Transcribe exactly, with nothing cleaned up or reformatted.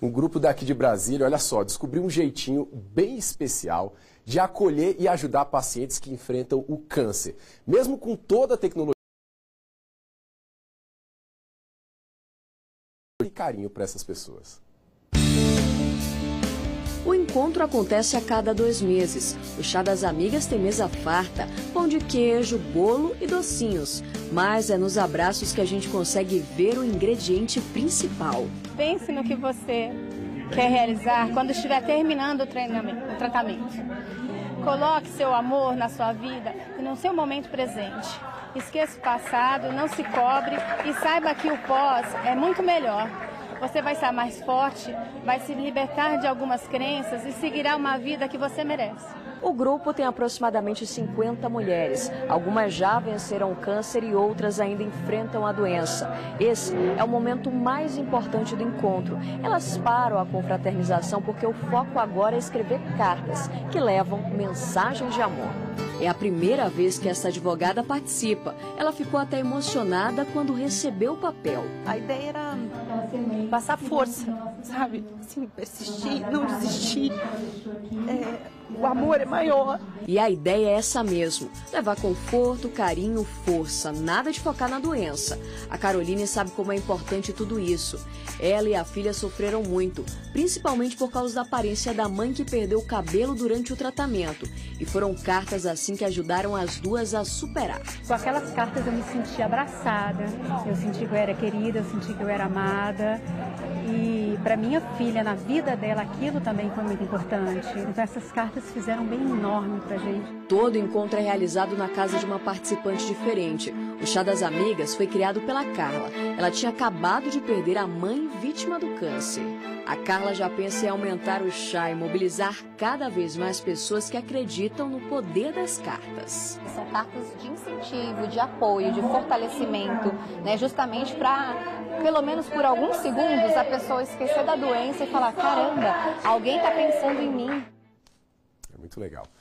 Um grupo daqui de Brasília, olha só, descobriu um jeitinho bem especial de acolher e ajudar pacientes que enfrentam o câncer. Mesmo com toda a tecnologia e carinho para essas pessoas. O encontro acontece a cada dois meses. O Chá das Amigas tem mesa farta, pão de queijo, bolo e docinhos. Mas é nos abraços que a gente consegue ver o ingrediente principal. Pense no que você quer realizar quando estiver terminando o treinamento, o tratamento. Coloque seu amor na sua vida e no seu momento presente. Esqueça o passado, não se cobre e saiba que o pós é muito melhor. Você vai estar mais forte, vai se libertar de algumas crenças e seguirá uma vida que você merece. O grupo tem aproximadamente cinquenta mulheres. Algumas já venceram o câncer e outras ainda enfrentam a doença. Esse é o momento mais importante do encontro. Elas param a confraternização porque o foco agora é escrever cartas que levam mensagens de amor. É a primeira vez que essa advogada participa. Ela ficou até emocionada quando recebeu o papel. A ideia era passar força, sabe? Assim, persistir, não desistir. É, o amor é maior. E a ideia é essa mesmo, levar conforto, carinho, força, nada de focar na doença. A Caroline sabe como é importante tudo isso. Ela e a filha sofreram muito, principalmente por causa da aparência da mãe que perdeu o cabelo durante o tratamento. E foram cartas assim que ajudaram as duas a superar. Com aquelas cartas eu me senti abraçada, eu senti que eu era querida, eu senti que eu era amada. E para minha filha, na vida dela, aquilo também foi muito importante. Então essas cartas fizeram um bem enorme pra gente. Todo encontro é realizado na casa de uma participante diferente. O Chá das Amigas foi criado pela Carla. Ela tinha acabado de perder a mãe vítima do câncer. A Carla já pensa em aumentar o chá e mobilizar cada vez mais pessoas que acreditam no poder das cartas. São cartas de incentivo, de apoio, de fortalecimento, né? Justamente para, pelo menos por alguns segundos, a pessoa esquecer da doença e falar: caramba, alguém está pensando em mim. É muito legal.